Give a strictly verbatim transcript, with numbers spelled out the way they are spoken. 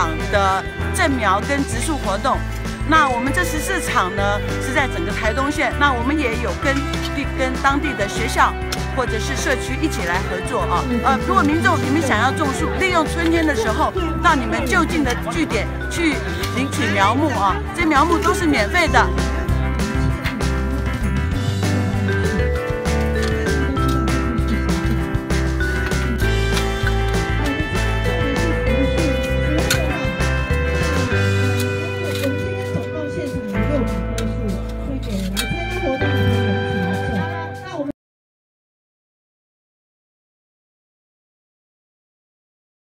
场的正苗跟植树活动。那我们这十四场呢是在整个台东县，那我们也有跟地跟当地的学校或者是社区一起来合作啊。呃，如果民众你们想要种树，利用春天的时候到你们就近的据点去领取苗木啊，这苗木都是免费的。